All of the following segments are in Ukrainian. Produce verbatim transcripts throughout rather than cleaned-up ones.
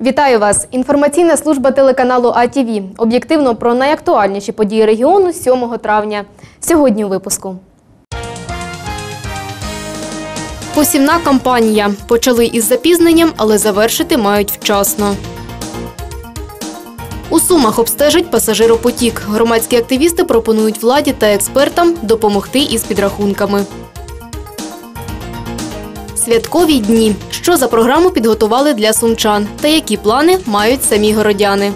Вітаю вас! Інформаційна служба телеканалу А Т В. Об'єктивно про найактуальніші події регіону сьомого травня. Сьогодні у випуску. Посівна кампанія. Почали із запізненням, але завершити мають вчасно. У Сумах обстежать пасажиропотік. Громадські активісти пропонують владі та експертам допомогти із підрахунками. Святкові дні. Що за програму підготували для сумчан? Та які плани мають самі городяни?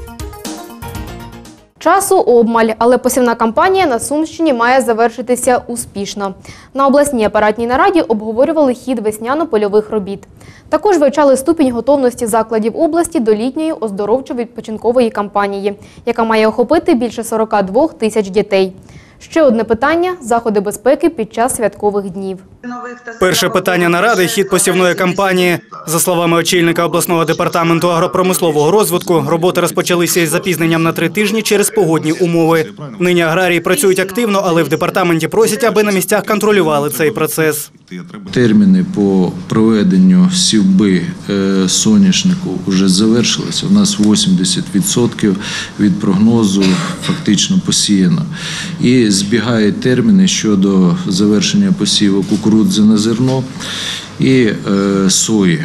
Часу обмаль, але посівна кампанія на Сумщині має завершитися успішно. На обласній апаратній нараді обговорювали хід весняно-польових робіт. Також вивчали ступінь готовності закладів області до літньої оздоровчо-відпочинкової кампанії, яка має охопити більше сорока двох тисяч дітей. Ще одне питання – заходи безпеки під час святкових днів. Перше питання наради – хід посівної кампанії. За словами очільника обласного департаменту агропромислового розвитку, роботи розпочалися із запізненням на три тижні через погодні умови. Нині аграрії працюють активно, але в департаменті просять, аби на місцях контролювали цей процес. Терміни по проведенню сівби соняшнику вже завершилися. У нас вісімдесят відсотків від прогнозу фактично посіяно. І збігають терміни щодо завершення посіву кукурудзи на зерно і е, сої.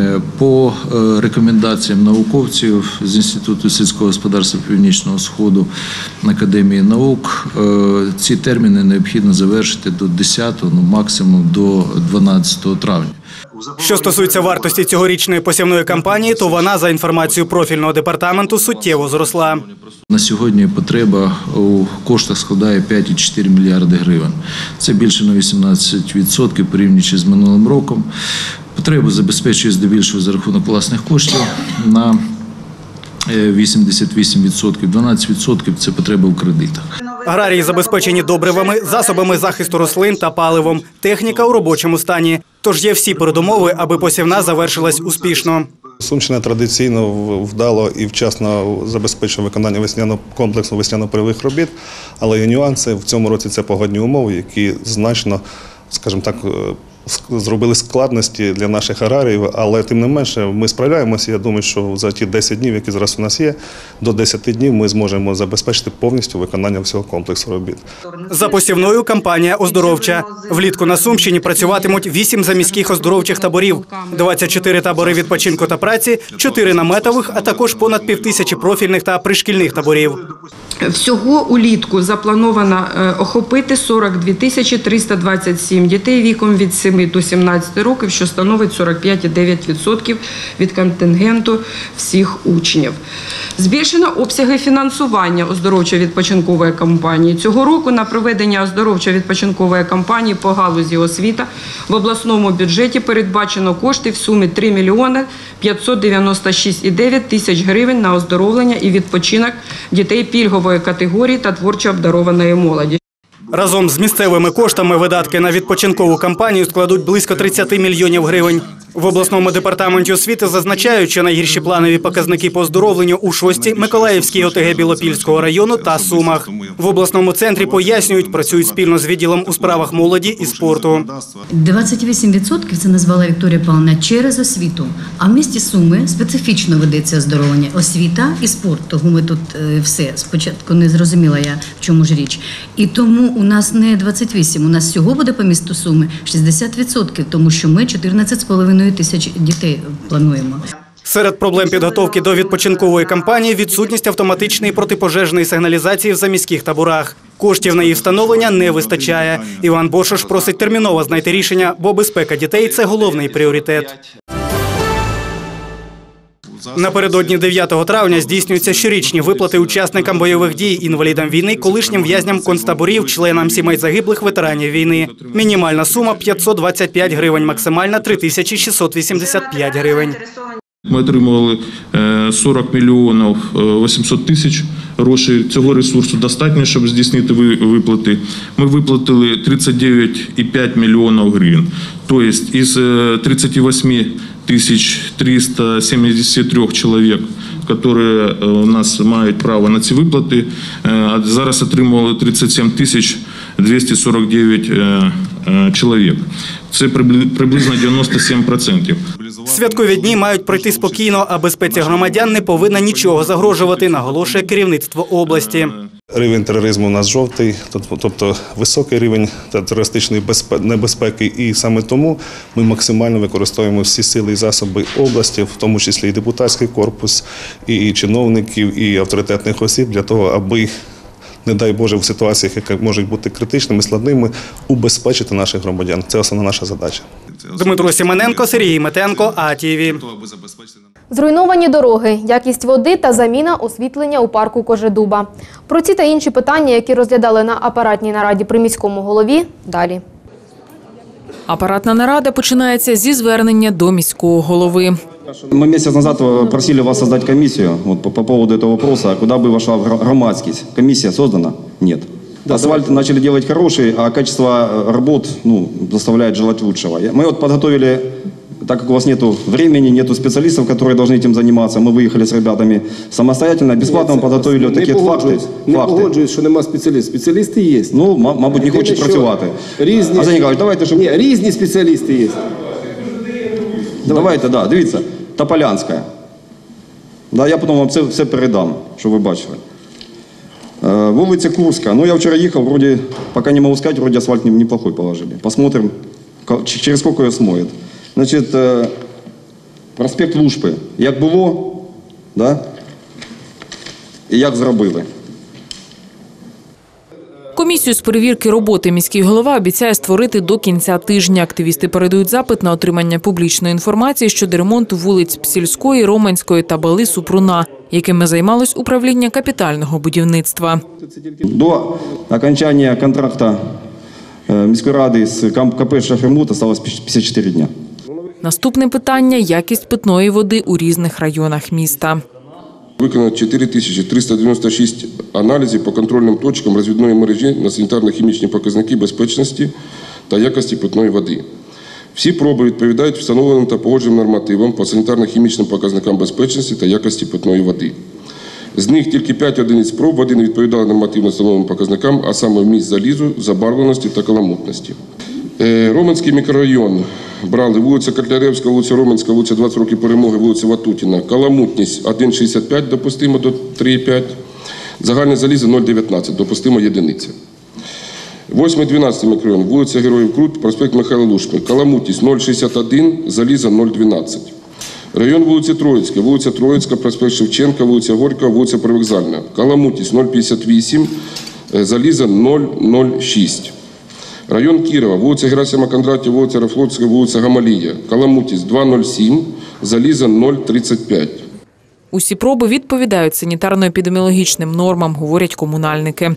По е, рекомендаціям науковців з Інституту сільського господарства Північного Сходу Академії наук, е, ці терміни необхідно завершити до десятого, ну максимум до дванадцятого травня. Що стосується вартості цьогорічної посівної кампанії, то вона, за інформацією профільного департаменту, суттєво зросла. На сьогодні потреба у коштах складає п'ять цілих чотири мільярди гривень. Це більше на вісімнадцять відсотків порівнюючи з минулим роком. Потребу забезпечує здебільшого за рахунок власних коштів на вісімдесят вісім відсотків, дванадцять відсотків – це потреба у кредитах. Аграрії забезпечені добривами, засобами захисту рослин та паливом. Техніка у робочому стані. Тож є всі передумови, аби посівна завершилась успішно. Сумщина традиційно вдало і вчасно забезпечує виконання весняно комплексу весняно-польових робіт, але є нюанси. В цьому році це погодні умови, які значно, скажімо так, зробили складності для наших аграріїв, але тим не менше ми справляємося. Я думаю, що за ті десять днів, які зараз у нас є, до десяти днів ми зможемо забезпечити повністю виконання всього комплексу робіт. За посівною кампанія оздоровча. Влітку на Сумщині працюватимуть вісім заміських оздоровчих таборів, двадцять чотири табори відпочинку та праці, чотири наметових, а також понад півтисячі профільних та пришкільних таборів. Всього улітку заплановано охопити сорок дві тисячі триста двадцять сім дітей віком від семи до сімнадцяти років, що становить сорок п'ять цілих дев'ять десятих відсотка від контингенту всіх учнів. Збільшено обсяги фінансування оздоровчо-відпочинкової кампанії. Цього року на проведення оздоровчо-відпочинкової кампанії по галузі освіта в обласному бюджеті передбачено кошти в сумі три мільйони п'ятсот дев'яносто шість цілих дев'ять тисяч гривень на оздоровлення і відпочинок дітей пільгової категорії та творчо обдарованої молоді. Разом з місцевими коштами видатки на відпочинкову кампанію складуть близько тридцяти мільйонів гривень. В обласному департаменті освіти зазначають, що найгірші планові показники по оздоровленню у Шостій, Миколаївській О Те Ге Білопільського району та Сумах. В обласному центрі пояснюють, працюють спільно з відділом у справах молоді і спорту. двадцять вісім відсотків, це назвала Вікторія Павлівна, через освіту. А в місті Суми специфічно ведеться оздоровлення. Освіта і спорт. Тому ми тут все. Спочатку не зрозуміла я, в чому ж річ. І тому у нас не двадцять вісім, у нас всього буде по місту Суми шістдесят відсотків, тому що ми чотирнадцять з половиною тисяч дітей плануємо. Серед проблем підготовки до відпочинкової кампанії – відсутність автоматичної протипожежної сигналізації в заміських таборах. Коштів на її встановлення не вистачає. Іван Бошош просить терміново знайти рішення, бо безпека дітей – це головний пріоритет. Напередодні дев'ятого травня здійснюються щорічні виплати учасникам бойових дій, інвалідам війни, колишнім в'язням концтаборів, членам сімей загиблих ветеранів війни. Мінімальна сума – п'ятсот двадцять п'ять гривень, максимальна – три тисячі шістсот вісімдесят п'ять гривень. Ми отримували сорок мільйонів вісімсот тисяч грошей. Цього ресурсу достатньо, щоб здійснити виплати. Ми виплатили тридцять дев'ять цілих п'ять мільйонів гривень. Тобто із тридцяти восьми тисяч триста сімдесят три чоловік, які у нас мають право на ці виплати, зараз отримували тридцять сім тисяч двісті сорок дев'ять чоловік. Це приблизно дев'яносто сім відсотків. Святкові дні мають пройти спокійно, а безпеці громадян не повинна нічого загрожувати, наголошує керівництво області. Рівень тероризму у нас жовтий, тобто високий рівень терористичної небезпеки. І саме тому ми максимально використовуємо всі сили і засоби області, в тому числі і депутатський корпус, і чиновників, і авторитетних осіб, для того, аби, не дай Боже, в ситуаціях, які можуть бути критичними, складними, убезпечити наших громадян. Це основна наша задача. Дмитро Сімененко, Сергій Метенко, А Т В. Зруйновані дороги, якість води та заміна освітлення у парку Кожедуба. Про ці та інші питання, які розглядали на апаратній нараді при міському голові, далі. Апаратна нарада починається зі звернення до міського голови. Мы месяц назад просили вас создать комиссию вот, по, по поводу этого вопроса, куда бы вошла громадскость. Комиссия создана? Нет. Да, асфальт давай. Начали делать хороший, а качество работ ну, заставляет желать лучшего. Мы вот подготовили, так как у вас нет времени, нет специалистов, которые должны этим заниматься, мы выехали с ребятами самостоятельно, бесплатно Нет, подготовили вот такі факти. Не погоджуюсь, що нема спеціалістів. Спеціалісти є. Ну, мабуть, не хочуть працювати. Різні, Арсеній Ніколаєвич, давайте, щоб... Ні, різні спеціалісти є. Давайте, да, дивіться. Тополянська. Да, я потім вам це все передам, щоб ви бачили. Е, вулиця Курська. Ну, я вчора їхав, вроді, поки не можу сказати, вроді асфальт неплохой положили. Посмотрим, через сколько його смоет. Значить, е, проспект Лужпи. Як було, да? І як зробили. Комісію з перевірки роботи міський голова обіцяє створити до кінця тижня. Активісти передають запит на отримання публічної інформації щодо ремонту вулиць Псільської, Романської та Бали Супруна, якими займалось управління капітального будівництва. До окончання контракту міської ради з КП «Шахремут» залишилось п'ятдесят чотири дня. Наступне питання – якість питної води у різних районах міста. Виконано чотири тисячі триста дев'яносто шість аналізів по контрольним точкам розвідної мережі на санітарно-хімічні показники безпечності та якості питної води. Всі проби відповідають встановленим та погодженим нормативам по санітарно-хімічним показникам безпечності та якості питної води. З них тільки п'ять одиниць проб води не відповідали нормативно встановленим показникам, а саме вміст залізу, забарвленості та каламутності. Романський мікрорайон брали вулиця Котляревська, вулиця Романська, вулиця двадцять років Перемоги, вулиця Ватутіна. Каламутність один цілих шістдесят п'ять допустимо до три цілих п'ять. Загальне залізо нуль цілих дев'ятнадцять допустимо єдиниця. восьмий дванадцятий мікрорайон, вулиця Героїв Крут, проспект Михайла Лушпи. Каламутність нуль цілих шістдесят один, залізо нуль цілих дванадцять. Район вулиці Троїцька, вулиця Троїцька, проспект Шевченка, вулиця Горького, вулиця Привокзальна. Каламутність нуль цілих п'ятдесят вісім, залізо нуль цілих нуль шість. Район Кірова, вулиця Герасима Кондратєва, вулиця Рафлотська, вулиця Гамалія. Каламутність два цілих нуль сім, залізо нуль цілих тридцять п'ять. Усі проби відповідають санітарно-епідеміологічним нормам, говорять комунальники.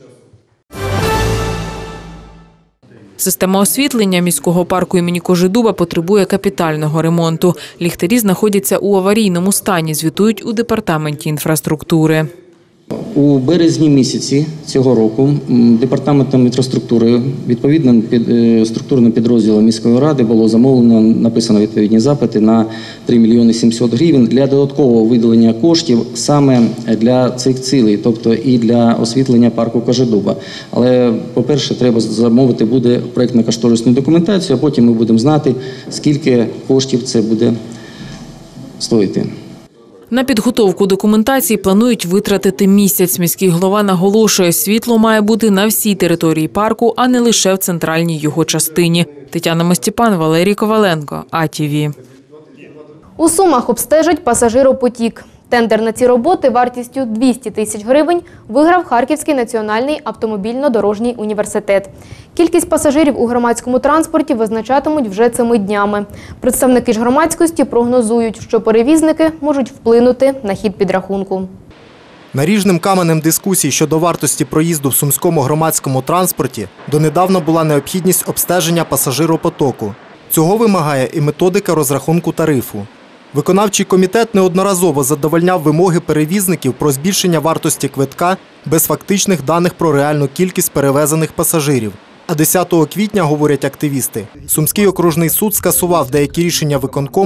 Система освітлення міського парку імені Кожедуба потребує капітального ремонту. Ліхтарі знаходяться у аварійному стані, звітують у департаменті інфраструктури. У березні місяці цього року департаментом інфраструктури, відповідним під, структурним підрозділом міської ради було замовлено, написано відповідні запити на три мільйони сімсот гривень для додаткового виділення коштів саме для цих цілей, тобто і для освітлення парку Кожедуба. Але, по-перше, треба замовити буде проєктно-кошторисну документацію, а потім ми будемо знати, скільки коштів це буде стоїти. На підготовку документації планують витратити місяць. Міський голова наголошує, світло має бути на всій території парку, а не лише в центральній його частині. Тетяна Мостіпан, Валерій Коваленко, А Т В. У Сумах обстежать пасажиропотік. Тендер на ці роботи вартістю двісті тисяч гривень виграв Харківський національний автомобільно-дорожній університет. Кількість пасажирів у громадському транспорті визначатимуть вже цими днями. Представники ж громадськості прогнозують, що перевізники можуть вплинути на хід підрахунку. Наріжним каменем дискусій щодо вартості проїзду в сумському громадському транспорті донедавна була необхідність обстеження пасажиропотоку. Цього вимагає і методика розрахунку тарифу. Виконавчий комітет неодноразово задовольняв вимоги перевізників про збільшення вартості квитка без фактичних даних про реальну кількість перевезених пасажирів. А десятого квітня, говорять активісти, Сумський окружний суд скасував деякі рішення виконкому,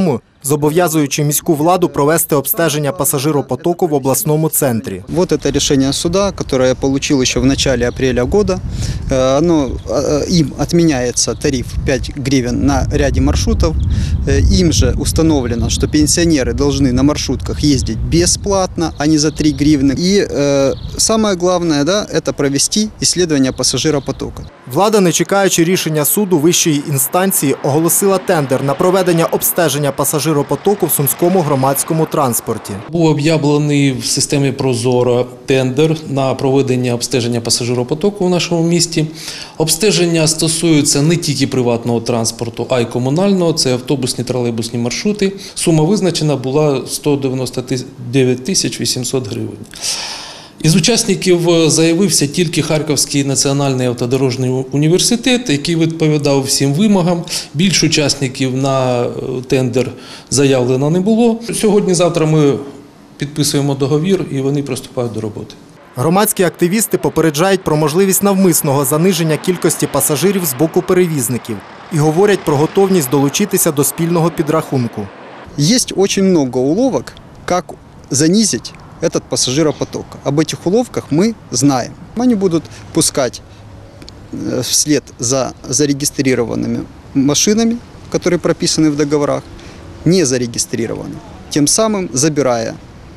зобов'язуючи міську владу провести обстеження пасажиропотоку в обласному центрі. Вот это решение суда, которое я получил еще в начале апреля года. Оно, им отменяется тариф пять гривен на ряде маршрутов. Им же установлено, что пенсионеры должны на маршрутках ездить бесплатно, а не за три гривны. И э, самое главное, да, это провести исследование пассажиропотока. Влада, не чекаючи рішення суду вищої інстанції, оголосила тендер на проведення обстеження пасажиропотоку в сумському громадському транспорті. Був об'явлений в системі «Прозоро» тендер на проведення обстеження пасажиропотоку в нашому місті. Обстеження стосуються не тільки приватного транспорту, а й комунального. Це автобусні, тролейбусні маршрути. Сума визначена була сто дев'яносто дев'ять тисяч вісімсот гривень. Із учасників заявився тільки Харківський національний автодорожний університет, який відповідав всім вимогам. Більше учасників на тендер заявлено не було. Сьогодні-завтра ми підписуємо договір і вони приступають до роботи. Громадські активісти попереджають про можливість навмисного заниження кількості пасажирів з боку перевізників і говорять про готовність долучитися до спільного підрахунку. Є дуже багато уловок, як занизити этот пассажиропоток. Об этих уловках мы знаем. Они будут пускать вслед за зарегистрированными машинами, которые прописаны в договорах, не зарегистрированы, тем самым забирая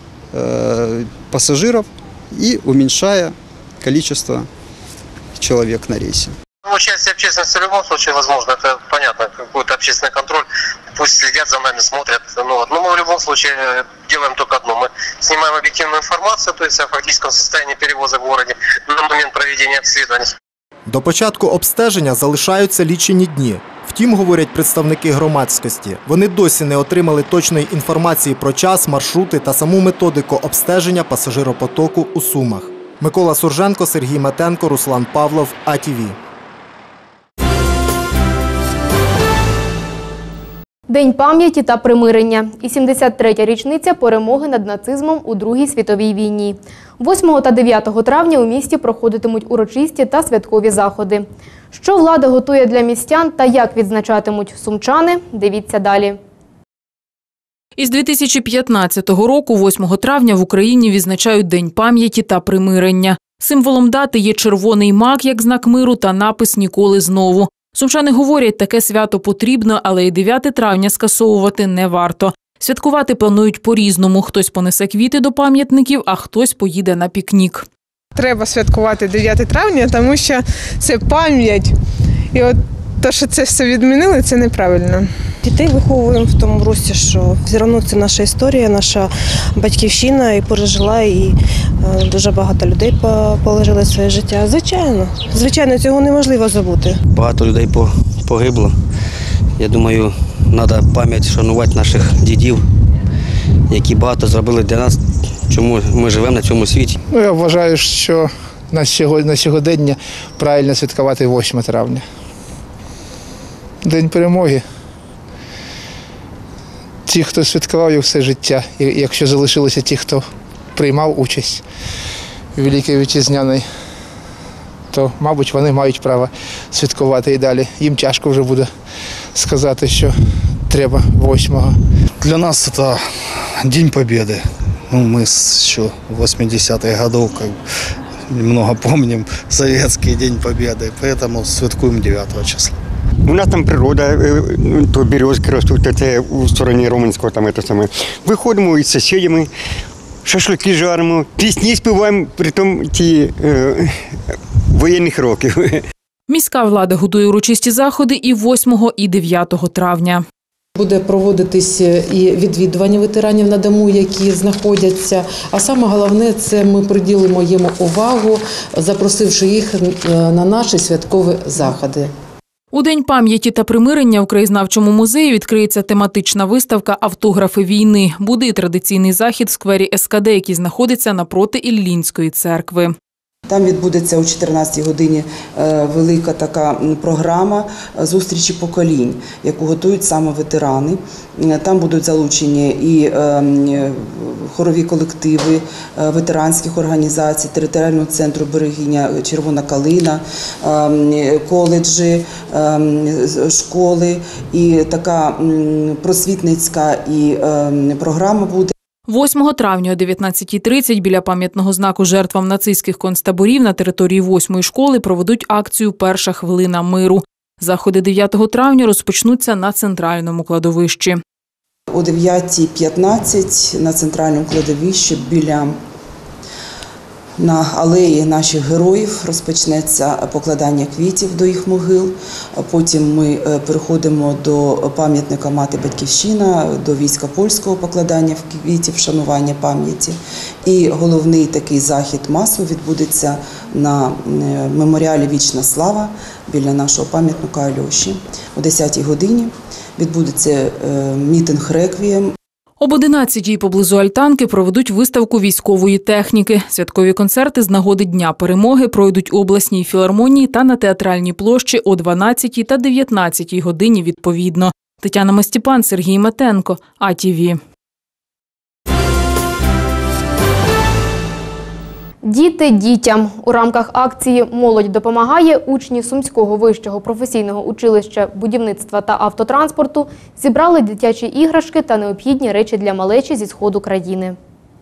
э, пассажиров и уменьшая количество человек на рейсе. Участие общественности в любом случае возможно, это понятно, какой-то общественный контроль, пусть следят за нами, смотрят. Ну, вот. Но мы в любом случае делаем только одно, мы снимаем объективную информацию, то есть о фактическом состоянии перевоза в городе на момент проведения обследования. До початку обстеження залишаються лічені дні. Втім, говорять представники громадськості, вони досі не отримали точної інформації про час, маршрути та саму методику обстеження пасажиропотоку у Сумах. Микола Сурженко, Сергій Метенко, Руслан Павлов, А Ті Ві. День пам'яті та примирення і сімдесят третя річниця перемоги над нацизмом у Другій світовій війні. восьмого та дев'ятого травня у місті проходитимуть урочисті та святкові заходи. Що влада готує для містян та як відзначатимуть сумчани – дивіться далі. Із дві тисячі п'ятнадцятого року, восьмого травня, в Україні відзначають День пам'яті та примирення. Символом дати є червоний мак як знак миру та напис «Ніколи знову». Сумчани говорять, таке свято потрібно, але і дев'яте травня скасовувати не варто. Святкувати планують по-різному. Хтось понесе квіти до пам'ятників, а хтось поїде на пікнік. Треба святкувати дев'яте травня, тому що це пам'ять. І от те, що це все відмінили, це неправильно. Дітей виховуємо в тому русі, що все одно це наша історія, наша батьківщина і пережила, і дуже багато людей положили своє життя. Звичайно, звичайно, цього неможливо забути. Багато людей погибло. Я думаю, треба пам'ять шанувати наших дідів, які багато зробили для нас, чому ми живемо на цьому світі. Ну, я вважаю, що на сьогодення правильно святкувати восьме травня. День перемоги. Ті, хто святкував його все життя, і якщо залишилися ті, хто приймав участь у Великій Вітчизняній, то, мабуть, вони мають право святкувати і далі. Їм тяжко вже буде сказати, що треба восьмого. Для нас це День Побєди. Ну, ми ще восьмидесятых годов как много помним советский День Победы, поэтому святкуем дев'ятого числа. У нас там природа, то березки ростуть, це у стороні Романського, там це саме. Виходимо із сусідами, шашлики жаримо, пісні співаємо, притом ті е, воєнних років. Міська влада готує урочисті заходи і восьмого, і дев'ятого травня. Буде проводитись і відвідування ветеранів на дому, які знаходяться. А саме головне, це ми приділимо їм увагу, запросивши їх на наші святкові заходи. У День пам'яті та примирення у краєзнавчому музеї відкриється тематична виставка «Автографи війни». Буде і традиційний захід в сквері Ес Ка Де, який знаходиться напроти Іллінської церкви. Там відбудеться о чотирнадцятій годині велика така програма зустрічі поколінь, яку готують саме ветерани. Там будуть залучені і хорові колективи ветеранських організацій, територіального центру берегиня Червона Калина, коледжі, школи, і така просвітницька і програма буде. восьмого травня о дев'ятнадцятій тридцять біля пам'ятного знаку жертвам нацистських концтаборів на території восьмої школи проведуть акцію «Перша хвилина миру». Заходи дев'ятого травня розпочнуться на центральному кладовищі. О дев'ятій п'ятнадцять на центральному кладовищі біля на алеї наших героїв розпочнеться покладання квітів до їх могил. Потім ми переходимо до пам'ятника Мати Батьківщина, до війська польського покладання квітів, вшанування пам'яті. І головний такий захід масовий відбудеться на меморіалі «Вічна слава» біля нашого пам'ятника Альоші. О десятій годині відбудеться мітинг-реквієм. Об одинадцятій поблизу Альтанки проведуть виставку військової техніки. Святкові концерти з нагоди Дня перемоги пройдуть у обласній філармонії та на Театральній площі о дванадцятій та дев'ятнадцятій годині відповідно. Тетяна Мастіпан, Сергій Метенко, А Ті Ві. Діти дітям. У рамках акції «Молодь допомагає» учні Сумського вищого професійного училища будівництва та автотранспорту зібрали дитячі іграшки та необхідні речі для малечі зі сходу країни.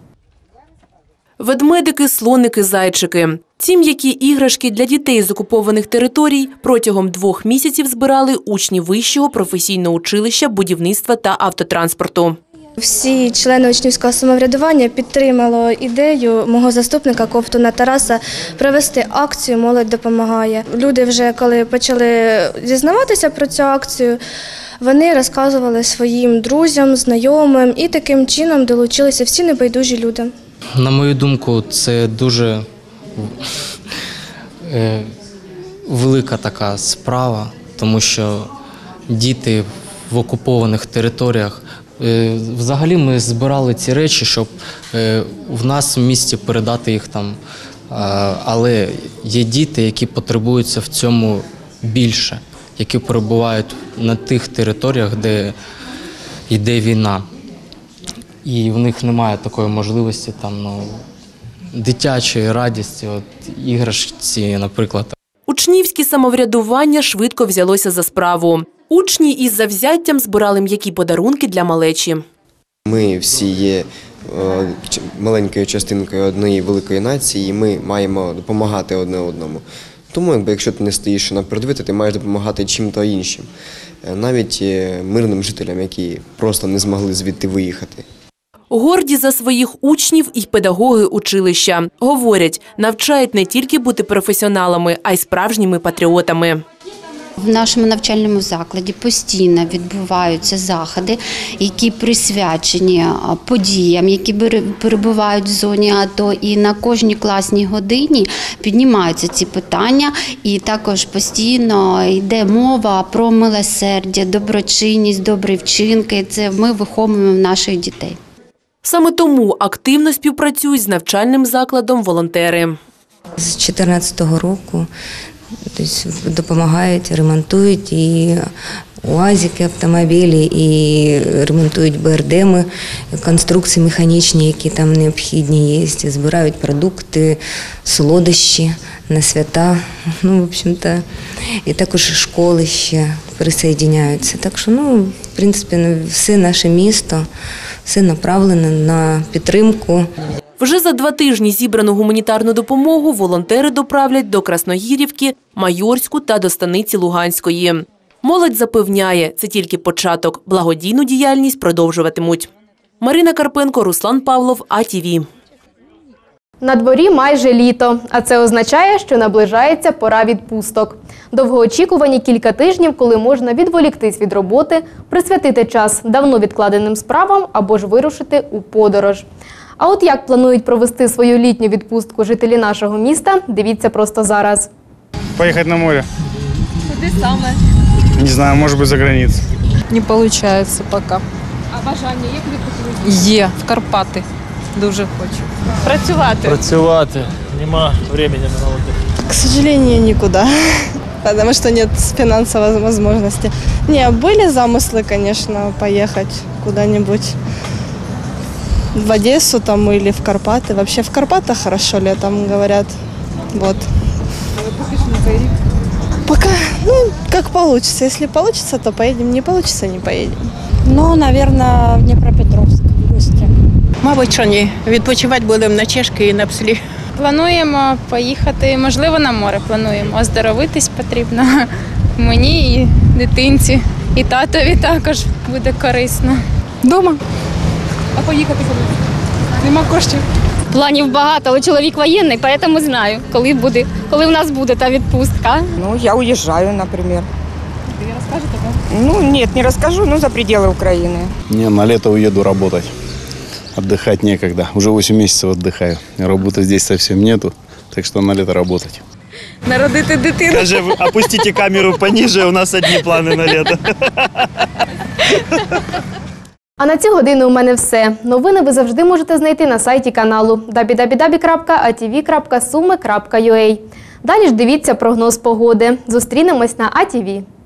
Ведмедики, слоники, зайчики. Ці м'які іграшки для дітей з окупованих територій протягом двох місяців збирали учні Вищого професійного училища будівництва та автотранспорту. Всі члени учнівського самоврядування підтримали ідею мого заступника Ковтуна Тараса провести акцію «Молодь допомагає». Люди вже, коли почали дізнаватися про цю акцію, вони розказували своїм друзям, знайомим і таким чином долучилися всі небайдужі люди. На мою думку, це дуже велика така справа, тому що діти в окупованих територіях. Взагалі ми збирали ці речі, щоб в нас в місті передати їх там, але є діти, які потребуються в цьому більше, які перебувають на тих територіях, де йде війна. І в них немає такої можливості там, ну, дитячої радості, от іграшці, наприклад. Учнівське самоврядування швидко взялося за справу. Учні із завзяттям збирали м'які подарунки для малечі. Ми всі є маленькою частинкою однієї великої нації, і ми маємо допомагати одне одному. Тому, якби, якщо ти не стоїш на передовій, ти маєш допомагати чим-то іншим. Навіть мирним жителям, які просто не змогли звідти виїхати. Горді за своїх учнів і педагоги училища. Говорять, навчають не тільки бути професіоналами, а й справжніми патріотами. В нашому навчальному закладі постійно відбуваються заходи, які присвячені подіям, які перебувають в зоні АТО. І на кожній класній годині піднімаються ці питання. І також постійно йде мова про милосердя, доброчинність, добрі вчинки. Це ми виховуємо наших дітей. Саме тому активно співпрацюють з навчальним закладом волонтери. З дві тисячі чотирнадцятого року допомагають, ремонтують і УАЗики, автомобілі, і ремонтують БРДми, конструкції механічні, які там необхідні є, збирають продукти, солодощі на свята, ну, в общем-то, і також школи ще присоединяються. Так що, ну, в принципі, все наше місто, все направлено на підтримку. Вже за два тижні зібрану гуманітарну допомогу волонтери доправлять до Красногірівки, Майорську та до станиці Луганської. Молодь запевняє, це тільки початок. Благодійну діяльність продовжуватимуть. Марина Карпенко, Руслан Павлов, А Ті Ві. На дворі майже літо, а це означає, що наближається пора відпусток. Довгоочікувані кілька тижнів, коли можна відволіктись від роботи, присвятити час давно відкладеним справам або ж вирушити у подорож. А от як планують провести свою літню відпустку жителі нашого міста, дивіться просто зараз. Поїхати на море. Куди саме? Не знаю, може бути за границю. Не виходить поки. А бажання є куди поїхати? Є, в Карпати. Дуже хочу. Працювати. Працювати. нема времени на отдых. К сожалению, никуда, потому что нет финансовой возможности. Не, были замыслы, конечно, поехать куда-нибудь в Одессу там или в Карпаты. Вообще в Карпатах хорошо летом, говорят. Вот. Пока, ну, как получится. Если получится, то поедем. Не получится, не поедем. Ну, наверное, в Дніпропетровськ. Мабуть, що ні. Відпочивати будемо на Чешки і на Пслі. Плануємо поїхати, можливо, на море плануємо. Оздоровитись потрібно мені і дитинці, і татові також буде корисно. Дома. А поїхати куди? Нема коштів. Планів багато, але чоловік воєнний, тому знаю, коли буде, коли в нас буде та відпустка. Ну, я уезжаю, например. Вы расскажете, да? Ну, нет, не расскажу, но за пределы Украины. Не, на лето уеду работать. Отдыхать некогда. Уже восемь месяцев отдыхаю. Работы здесь совсем нету, так что на лето работать. Народити дитину. Каже, опустите камеру пониже, у нас одни планы на лето. А на цю годину у мене все. Новини ви завжди можете знайти на сайті каналу дабл ю дабл ю дабл ю крапка а ті ві крапка суми крапка ю а. Далі ж дивіться прогноз погоди. Зустрінемось на А Ті Ві.